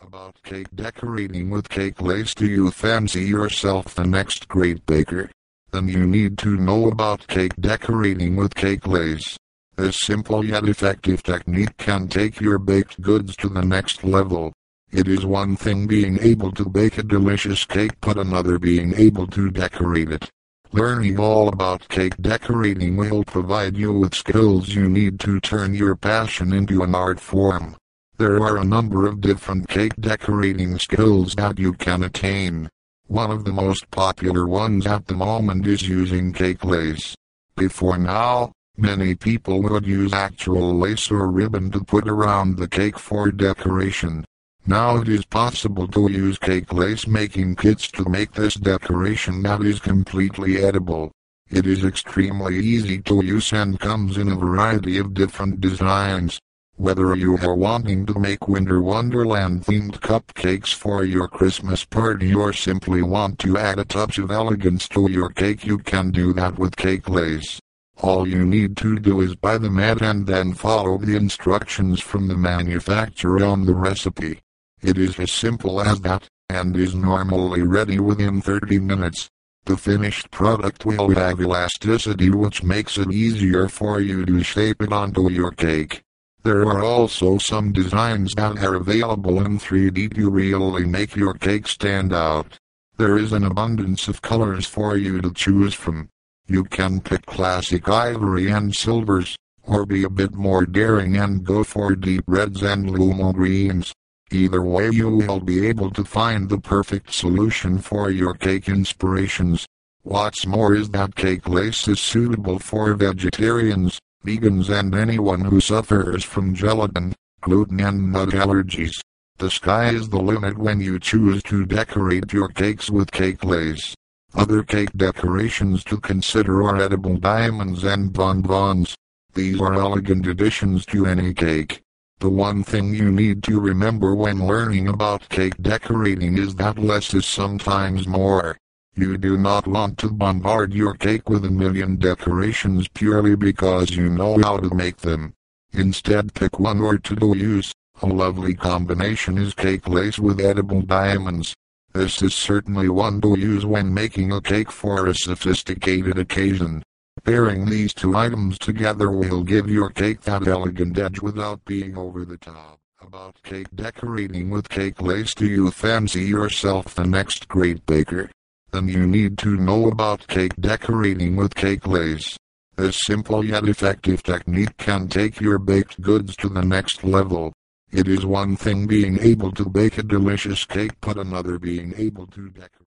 About cake decorating with cake lace. Do you fancy yourself the next great baker? Then you need to know about cake decorating with cake lace. This simple yet effective technique can take your baked goods to the next level. It is one thing being able to bake a delicious cake, but another being able to decorate it. Learning all about cake decorating will provide you with skills you need to turn your passion into an art form. There are a number of different cake decorating skills that you can attain. One of the most popular ones at the moment is using cake lace. Before now, many people would use actual lace or ribbon to put around the cake for decoration. Now it is possible to use cake lace making kits to make this decoration that is completely edible. It is extremely easy to use and comes in a variety of different designs. Whether you are wanting to make Winter Wonderland themed cupcakes for your Christmas party or simply want to add a touch of elegance to your cake, you can do that with cake lace. All you need to do is buy the mat and then follow the instructions from the manufacturer on the recipe. It is as simple as that, and is normally ready within 30 minutes. The finished product will have elasticity, which makes it easier for you to shape it onto your cake. There are also some designs that are available in 3D to really make your cake stand out. There is an abundance of colors for you to choose from. You can pick classic ivory and silvers, or be a bit more daring and go for deep reds and lumo greens. Either way, you will be able to find the perfect solution for your cake inspirations. What's more is that cake lace is suitable for vegetarians, vegans, and anyone who suffers from gelatin, gluten, and nut allergies. The sky is the limit when you choose to decorate your cakes with cake lace. Other cake decorations to consider are edible diamonds and bonbons. These are elegant additions to any cake. The one thing you need to remember when learning about cake decorating is that less is sometimes more. You do not want to bombard your cake with a million decorations purely because you know how to make them. Instead, pick one or two to use. A lovely combination is cake lace with edible diamonds. This is certainly one to use when making a cake for a sophisticated occasion. Pairing these two items together will give your cake that elegant edge without being over the top. About cake decorating with cake lace. Do you fancy yourself the next great baker? Then you need to know about cake decorating with cake lace. This simple yet effective technique can take your baked goods to the next level. It is one thing being able to bake a delicious cake, but another being able to decorate.